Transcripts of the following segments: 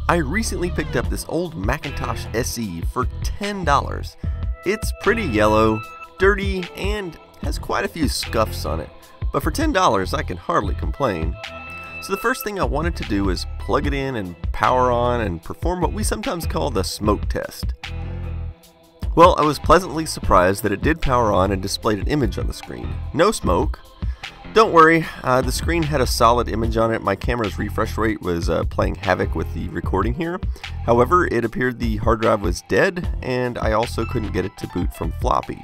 I recently picked up this old Macintosh SE for $10. It's pretty yellow, dirty, and has quite a few scuffs on it. But for $10, I can hardly complain. So the first thing I wanted to do is plug it in and power on and perform what we sometimes call the smoke test. Well, I was pleasantly surprised that it did power on and displayed an image on the screen. No smoke. Don't worry, the screen had a solid image on it. My camera's refresh rate was playing havoc with the recording here. However, it appeared the hard drive was dead, and I also couldn't get it to boot from floppy.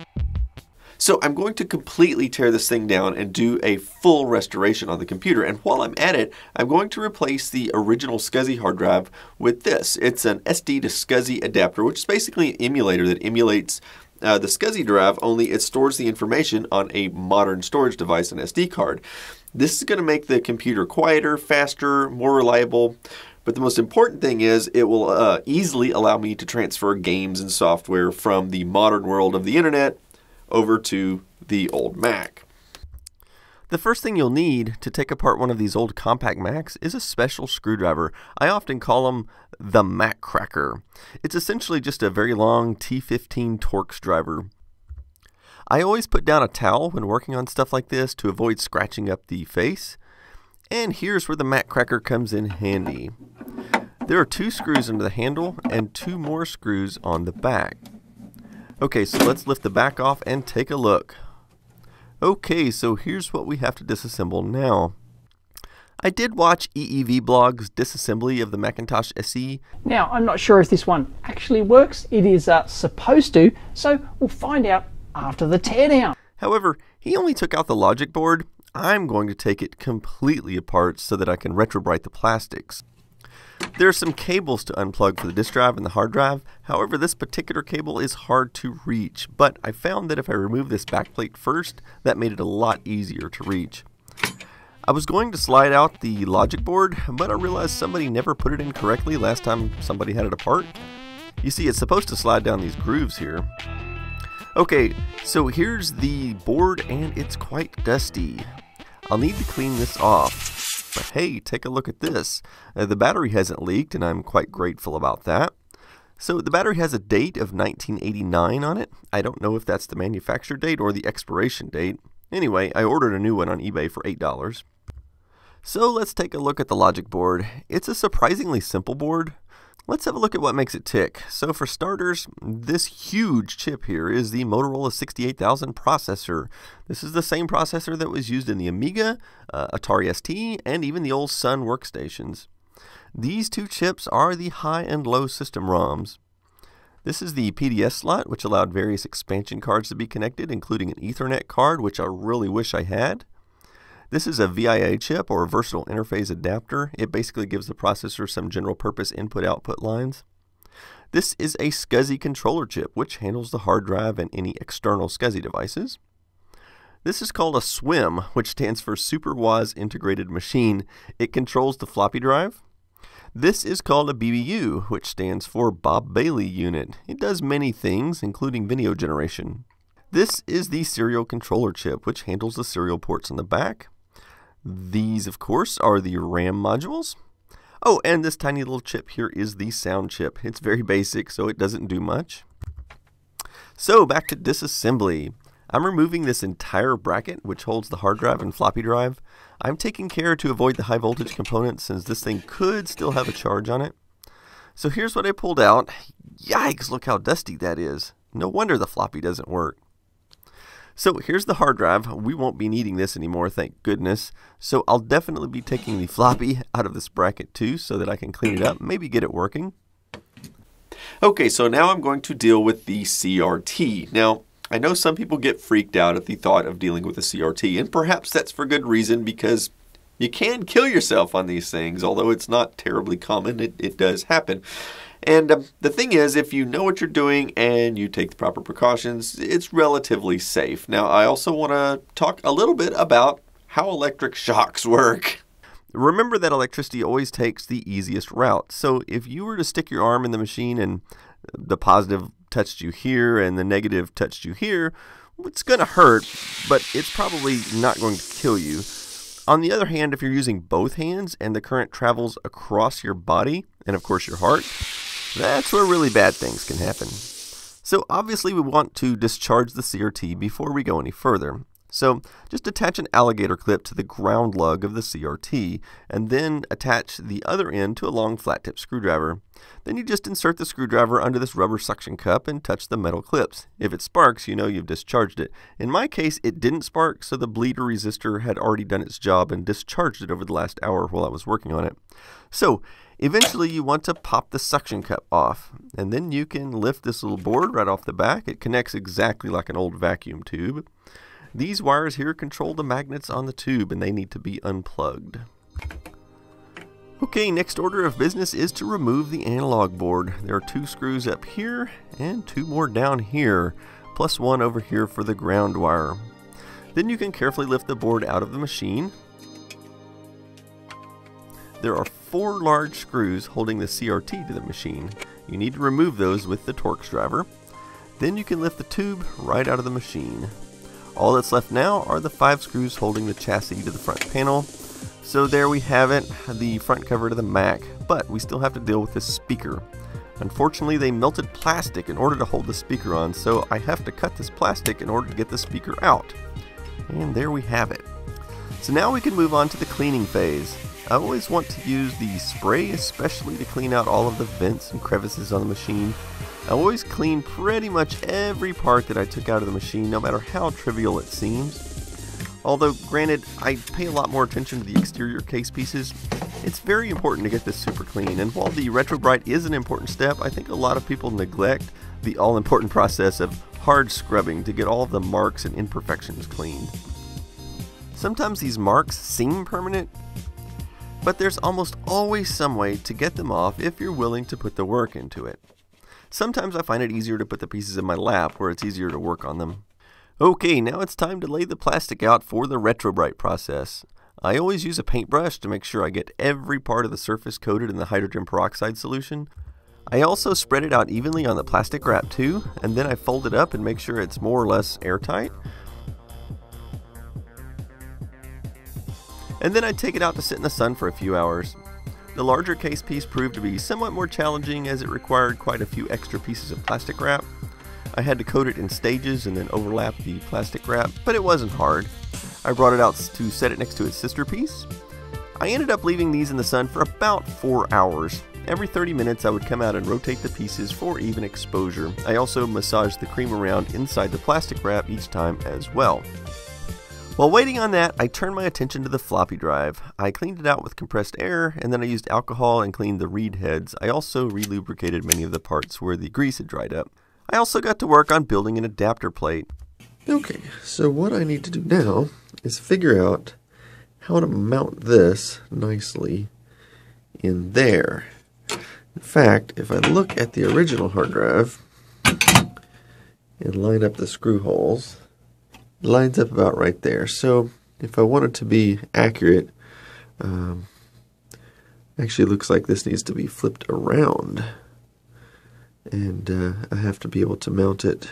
So I'm going to completely tear this thing down and do a full restoration on the computer. And while I'm at it, I'm going to replace the original SCSI hard drive with this. It's an SD-to-SCSI adapter, which is basically an emulator that emulates the SCSI drive, only it stores the information on a modern storage device, an SD card. This is going to make the computer quieter, faster, more reliable. But the most important thing is it will easily allow me to transfer games and software from the modern world of the internet over to the old Mac. The first thing you'll need to take apart one of these old compact Macs is a special screwdriver. I often call them the Mac cracker. It's essentially just a very long T15 Torx driver. I always put down a towel when working on stuff like this to avoid scratching up the face. And here's where the Mac cracker comes in handy. There are 2 screws under the handle and 2 more screws on the back. Okay, so let's lift the back off and take a look. Okay, so here's what we have to disassemble now. I did watch EEVblog's disassembly of the Macintosh SE. Now, I'm not sure if this one actually works. It is supposed to, so we'll find out after the teardown. However, he only took out the logic board. I'm going to take it completely apart so that I can retrobrite the plastics. There are some cables to unplug for the disk drive and the hard drive. However, this particular cable is hard to reach, but I found that if I remove this backplate first, that made it a lot easier to reach. I was going to slide out the logic board, but I realized somebody never put it in correctly last time somebody had it apart. You see, it's supposed to slide down these grooves here. Okay, so here's the board, and it's quite dusty. I'll need to clean this off. But hey, take a look at this. The battery hasn't leaked, and I'm quite grateful about that. So the battery has a date of 1989 on it. I don't know if that's the manufacture date or the expiration date. Anyway, I ordered a new one on eBay for $8. So let's take a look at the logic board. It's a surprisingly simple board. Let's have a look at what makes it tick. So for starters, this huge chip here is the Motorola 68000 processor. This is the same processor that was used in the Amiga, Atari ST, and even the old Sun workstations. These 2 chips are the high and low system ROMs. This is the PDS slot, which allowed various expansion cards to be connected, including an Ethernet card, which I really wish I had. This is a VIA chip, or a versatile interface adapter. It basically gives the processor some general purpose input-output lines. This is a SCSI controller chip, which handles the hard drive and any external SCSI devices. This is called a SWIM, which stands for Super WAS Integrated Machine. It controls the floppy drive. This is called a BBU, which stands for Bob Bailey Unit. It does many things, including video generation. This is the serial controller chip, which handles the serial ports on the back. These, of course, are the RAM modules. Oh, and this tiny little chip here is the sound chip. It's very basic, so it doesn't do much. So, back to disassembly. I'm removing this entire bracket, which holds the hard drive and floppy drive. I'm taking care to avoid the high voltage components, since this thing could still have a charge on it. So here's what I pulled out. Yikes, look how dusty that is. No wonder the floppy doesn't work. So here's the hard drive. We won't be needing this anymore, thank goodness. So I'll definitely be taking the floppy out of this bracket too, so that I can clean it up, maybe get it working. Okay, so now I'm going to deal with the CRT. Now, I know some people get freaked out at the thought of dealing with a CRT, and perhaps that's for good reason, because you can kill yourself on these things, although it's not terribly common. It does happen. And the thing is, if you know what you're doing and you take the proper precautions, it's relatively safe. Now, I also want to talk a little bit about how electric shocks work. Remember that electricity always takes the easiest route. So if you were to stick your arm in the machine and the positive touched you here and the negative touched you here, it's going to hurt, but it's probably not going to kill you. On the other hand, if you're using both hands and the current travels across your body, and of course your heart, that's where really bad things can happen. So obviously we want to discharge the CRT before we go any further. So just attach an alligator clip to the ground lug of the CRT, and then attach the other end to a long flat tip screwdriver. Then you just insert the screwdriver under this rubber suction cup and touch the metal clips. If it sparks, you know you've discharged it. In my case, it didn't spark, so the bleeder resistor had already done its job and discharged it over the last hour while I was working on it. So eventually you want to pop the suction cup off, and then you can lift this little board right off the back. It connects exactly like an old vacuum tube. These wires here control the magnets on the tube, and they need to be unplugged. Okay, next order of business is to remove the analog board. There are 2 screws up here and 2 more down here, plus 1 over here for the ground wire. Then you can carefully lift the board out of the machine. There are 4 large screws holding the CRT to the machine. You need to remove those with the Torx driver. Then you can lift the tube right out of the machine. All that's left now are the 5 screws holding the chassis to the front panel. So there we have it, the front cover to the Mac, but we still have to deal with this speaker. Unfortunately, they melted plastic in order to hold the speaker on, so I have to cut this plastic in order to get the speaker out. And there we have it. So now we can move on to the cleaning phase. I always want to use the spray, especially to clean out all of the vents and crevices on the machine. I always clean pretty much every part that I took out of the machine, no matter how trivial it seems. Although, granted, I pay a lot more attention to the exterior case pieces. It's very important to get this super clean, and while the RetroBrite is an important step, I think a lot of people neglect the all-important process of hard scrubbing to get all of the marks and imperfections cleaned. Sometimes these marks seem permanent, but there's almost always some way to get them off if you're willing to put the work into it. Sometimes I find it easier to put the pieces in my lap where it's easier to work on them. Okay, now it's time to lay the plastic out for the RetroBrite process. I always use a paintbrush to make sure I get every part of the surface coated in the hydrogen peroxide solution. I also spread it out evenly on the plastic wrap too, and then I fold it up and make sure it's more or less airtight. And then I take it out to sit in the sun for a few hours. The larger case piece proved to be somewhat more challenging as it required quite a few extra pieces of plastic wrap. I had to coat it in stages and then overlap the plastic wrap, but it wasn't hard. I brought it out to set it next to its sister piece. I ended up leaving these in the sun for about 4 hours. Every 30 minutes I would come out and rotate the pieces for even exposure. I also massaged the cream around inside the plastic wrap each time as well. While waiting on that, I turned my attention to the floppy drive. I cleaned it out with compressed air, and then I used alcohol and cleaned the reed heads. I also relubricated many of the parts where the grease had dried up. I also got to work on building an adapter plate. Okay, so what I need to do now is figure out how to mount this nicely in there. In fact, if I look at the original hard drive and line up the screw holes, it lines up about right there. So if I want it to be accurate, actually looks like this needs to be flipped around. And I have to be able to mount it.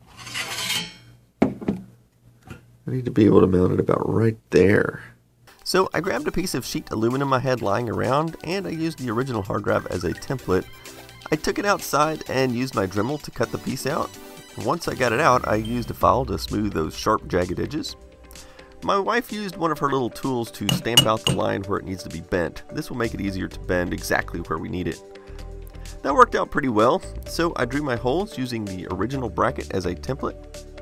I need to be able to mount it about right there. So I grabbed a piece of sheet aluminum I had lying around, and I used the original hard drive as a template. I took it outside and used my Dremel to cut the piece out. Once I got it out, I used a file to smooth those sharp, jagged edges. My wife used one of her little tools to stamp out the line where it needs to be bent. This will make it easier to bend exactly where we need it. That worked out pretty well, so I drew my holes using the original bracket as a template.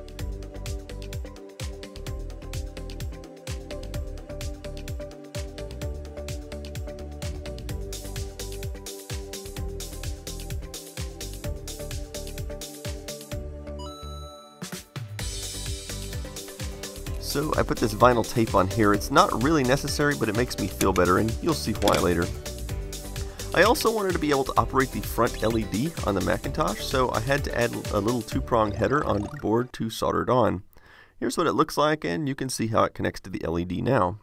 So I put this vinyl tape on here. It's not really necessary, but it makes me feel better, and you'll see why later. I also wanted to be able to operate the front LED on the Macintosh, so I had to add a little 2-prong header onto the board to solder it on. Here's what it looks like, and you can see how it connects to the LED now.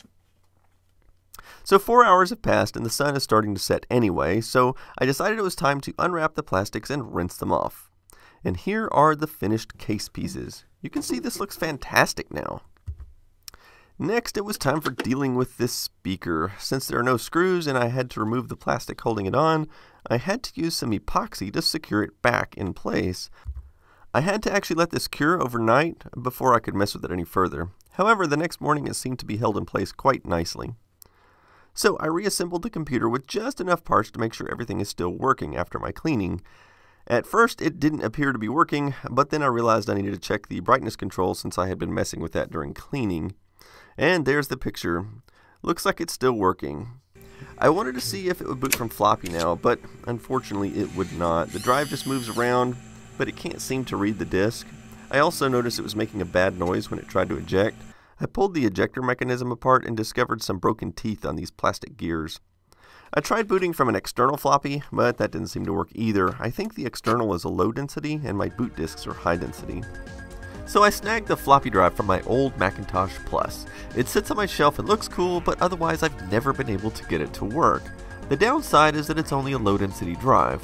So 4 hours have passed, and the sun is starting to set anyway, so I decided it was time to unwrap the plastics and rinse them off. And here are the finished case pieces. You can see this looks fantastic now. Next, it was time for dealing with this speaker. Since there are no screws and I had to remove the plastic holding it on, I had to use some epoxy to secure it back in place. I had to actually let this cure overnight before I could mess with it any further. However, the next morning it seemed to be held in place quite nicely. So I reassembled the computer with just enough parts to make sure everything is still working after my cleaning. At first it didn't appear to be working, but then I realized I needed to check the brightness control since I had been messing with that during cleaning. And there's the picture. Looks like it's still working. I wanted to see if it would boot from floppy now, but unfortunately it would not. The drive just moves around, but it can't seem to read the disk. I also noticed it was making a bad noise when it tried to eject. I pulled the ejector mechanism apart and discovered some broken teeth on these plastic gears. I tried booting from an external floppy, but that didn't seem to work either. I think the external is a low density and my boot disks are high density. So I snagged the floppy drive from my old Macintosh Plus. It sits on my shelf and looks cool, but otherwise I've never been able to get it to work. The downside is that it's only a low density drive.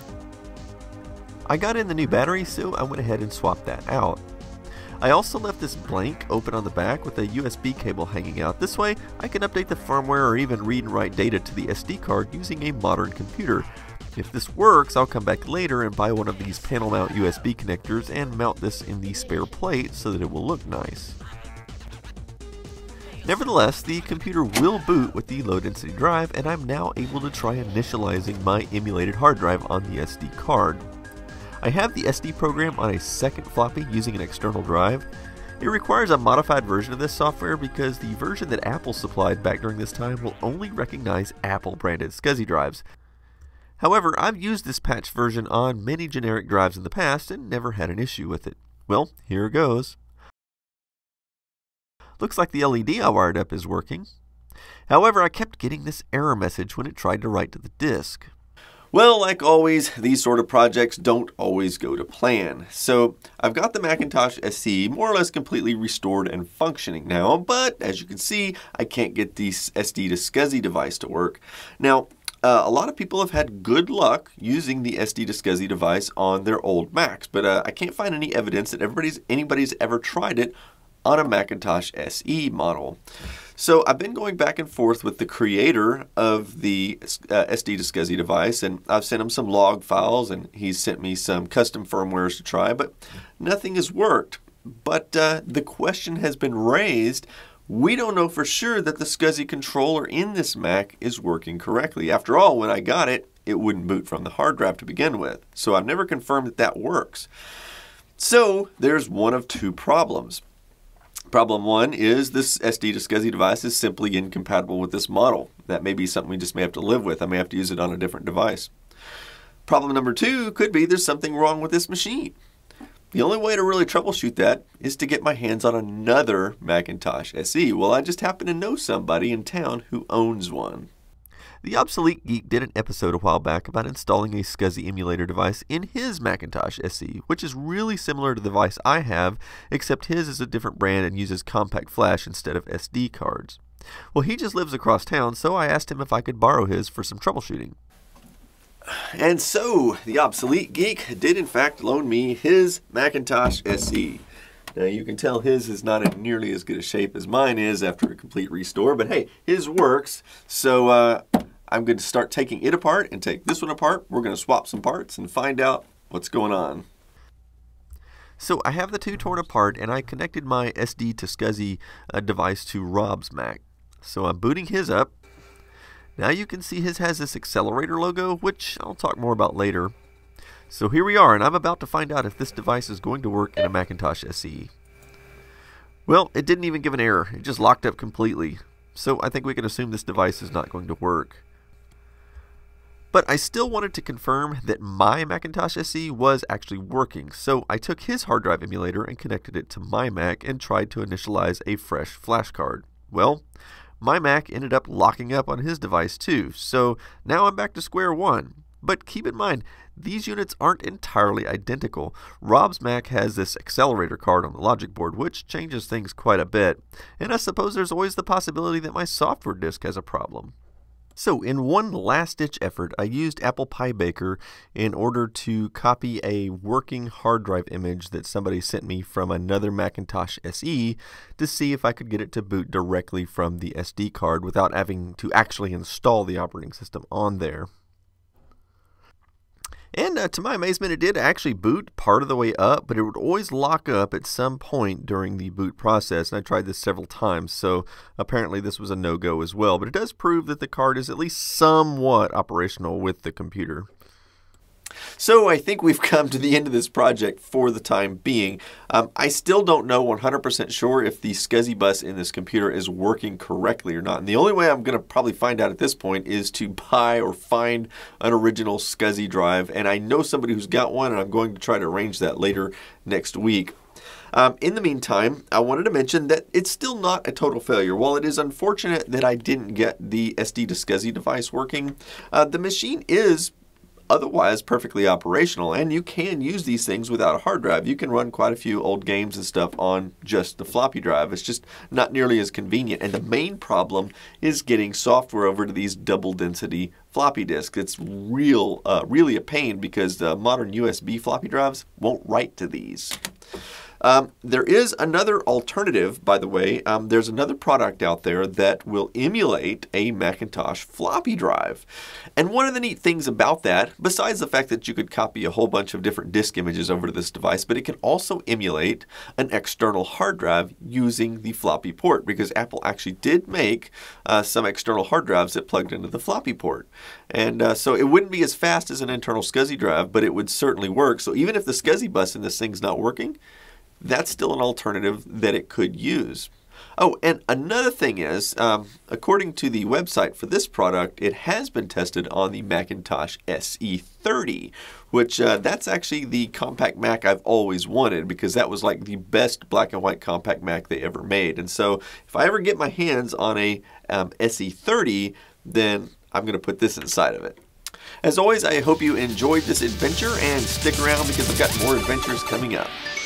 I got in the new battery, so I went ahead and swapped that out. I also left this blank open on the back with a USB cable hanging out. This way I can update the firmware or even read and write data to the SD card using a modern computer. If this works, I'll come back later and buy one of these panel mount USB connectors and mount this in the spare plate so that it will look nice. Nevertheless, the computer will boot with the low density drive, and I'm now able to try initializing my emulated hard drive on the SD card. I have the SD program on a second floppy using an external drive. It requires a modified version of this software because the version that Apple supplied back during this time will only recognize Apple branded SCSI drives. However, I've used this patched version on many generic drives in the past and never had an issue with it. Well, here goes. Looks like the LED I wired up is working. However, I kept getting this error message when it tried to write to the disk. Well, like always, these sort of projects don't always go to plan. So I've got the Macintosh SE more or less completely restored and functioning now, but as you can see, I can't get the SD-2-SCSI device to work. Now, a lot of people have had good luck using the SD-2-SCSI device on their old Macs, but I can't find any evidence that anybody's ever tried it on a Macintosh SE model. So I've been going back and forth with the creator of the SD-2-SCSI device, and I've sent him some log files, and he's sent me some custom firmwares to try, but nothing has worked. But the question has been raised. We don't know for sure that the SCSI controller in this Mac is working correctly. After all, when I got it, it wouldn't boot from the hard drive to begin with. So I've never confirmed that that works. So there's one of two problems. Problem one is this SD-2-SCSI device is simply incompatible with this model. That may be something we just may have to live with. I may have to use it on a different device. Problem number two could be there's something wrong with this machine. The only way to really troubleshoot that is to get my hands on another Macintosh SE. Well, I just happen to know somebody in town who owns one. The Obsolete Geek did an episode a while back about installing a SCSI emulator device in his Macintosh SE, which is really similar to the device I have, except his is a different brand and uses compact flash instead of SD cards. Well, he just lives across town, so I asked him if I could borrow his for some troubleshooting. And so, the Obsolete Geek did in fact loan me his Macintosh SE. Now you can tell his is not in nearly as good a shape as mine is after a complete restore, but hey, his works. So I'm going to start taking it apart and take this one apart. We're going to swap some parts and find out what's going on. So I have the two torn apart, and I connected my SD-2-SCSI device to Rob's Mac. So I'm booting his up. Now you can see his has this accelerator logo, which I'll talk more about later. So here we are, and I'm about to find out if this device is going to work in a Macintosh SE. Well, it didn't even give an error. It just locked up completely. So I think we can assume this device is not going to work. But I still wanted to confirm that my Macintosh SE was actually working, so I took his hard drive emulator and connected it to my Mac and tried to initialize a fresh flash card. Well, my Mac ended up locking up on his device too, so now I'm back to square one. But keep in mind, these units aren't entirely identical. Rob's Mac has this accelerator card on the logic board, which changes things quite a bit, and I suppose there's always the possibility that my software disk has a problem. So in one last-ditch effort, I used Apple Pie Baker in order to copy a working hard drive image that somebody sent me from another Macintosh SE to see if I could get it to boot directly from the SD card without having to actually install the operating system on there. And to my amazement, it did actually boot part of the way up, but it would always lock up at some point during the boot process. And I tried this several times, so apparently this was a no-go as well. But it does prove that the card is at least somewhat operational with the computer. So I think we've come to the end of this project for the time being. I still don't know 100% sure if the SCSI bus in this computer is working correctly or not. And the only way I'm going to probably find out at this point is to buy or find an original SCSI drive. And I know somebody who's got one, and I'm going to try to arrange that later next week. In the meantime, I wanted to mention that it's still not a total failure. While it is unfortunate that I didn't get the SD-to-SCSI device working, the machine is otherwise perfectly operational, and you can use these things without a hard drive. You can run quite a few old games and stuff on just the floppy drive. It's just not nearly as convenient, and the main problem is getting software over to these double density floppy disks. It's really a pain because the modern USB floppy drives won't write to these. There is another alternative, by the way. There's another product out there that will emulate a Macintosh floppy drive. And one of the neat things about that, besides the fact that you could copy a whole bunch of different disk images over to this device, but it can also emulate an external hard drive using the floppy port, because Apple actually did make some external hard drives that plugged into the floppy port. And so it wouldn't be as fast as an internal SCSI drive, but it would certainly work. So even if the SCSI bus in this thing's not working, that's still an alternative that it could use. Oh, and another thing is, according to the website for this product, it has been tested on the Macintosh SE 30, which that's actually the compact Mac I've always wanted, because that was like the best black and white compact Mac they ever made. And so if I ever get my hands on a SE 30, then I'm going to put this inside of it. As always, I hope you enjoyed this adventure, and stick around because I've got more adventures coming up.